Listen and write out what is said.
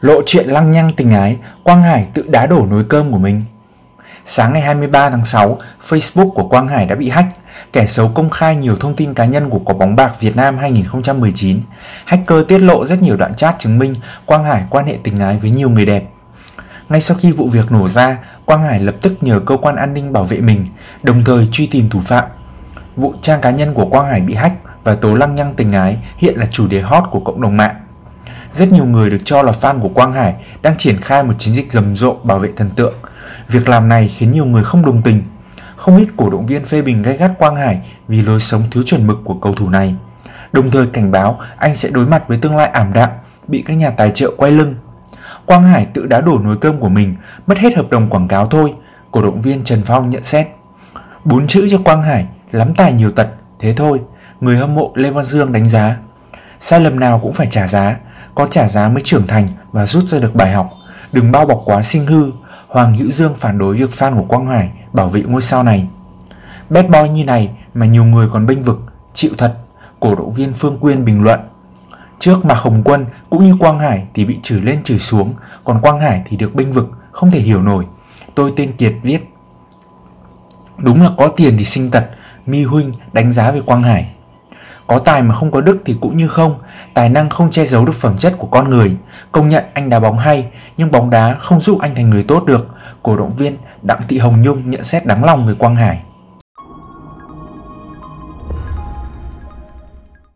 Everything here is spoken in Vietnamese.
Lộ chuyện lăng nhăng tình ái, Quang Hải tự đá đổ nồi cơm của mình. Sáng ngày 23 tháng 6, Facebook của Quang Hải đã bị hack. Kẻ xấu công khai nhiều thông tin cá nhân của quả bóng bạc Việt Nam 2019. Hacker tiết lộ rất nhiều đoạn chat chứng minh Quang Hải quan hệ tình ái với nhiều người đẹp. Ngay sau khi vụ việc nổ ra, Quang Hải lập tức nhờ cơ quan an ninh bảo vệ mình, đồng thời truy tìm thủ phạm. Vụ trang cá nhân của Quang Hải bị hack và tố lăng nhăng tình ái hiện là chủ đề hot của cộng đồng mạng. Rất nhiều người được cho là fan của Quang Hải đang triển khai một chiến dịch rầm rộ bảo vệ thần tượng. Việc làm này khiến nhiều người không đồng tình. Không ít cổ động viên phê bình gay gắt Quang Hải vì lối sống thiếu chuẩn mực của cầu thủ này, đồng thời cảnh báo anh sẽ đối mặt với tương lai ảm đạm, bị các nhà tài trợ quay lưng. Quang Hải tự đá đổ nồi cơm của mình, mất hết hợp đồng quảng cáo thôi, cổ động viên Trần Phong nhận xét. 4 chữ cho Quang Hải, lắm tài nhiều tật, thế thôi, người hâm mộ Lê Văn Dương đánh giá. Sai lầm nào cũng phải trả giá, có trả giá mới trưởng thành và rút ra được bài học, đừng bao bọc quá sinh hư. Hoàng Hữu Dương phản đối việc fan của Quang Hải bảo vệ ngôi sao này. Bad boy như này mà nhiều người còn bênh vực, chịu thật, cổ động viên Phương Quyên bình luận. Trước Mạc Hồng Quân cũng như Quang Hải thì bị chửi lên chửi xuống, còn Quang Hải thì được bênh vực, không thể hiểu nổi. Tôi tên Kiệt viết. Đúng là có tiền thì sinh tật, Mi Huynh đánh giá về Quang Hải. Có tài mà không có đức thì cũng như không, tài năng không che giấu được phẩm chất của con người. Công nhận anh đá bóng hay, nhưng bóng đá không giúp anh thành người tốt được. Cổ động viên Đặng Thị Hồng Nhung nhận xét đáng lòng về Quang Hải.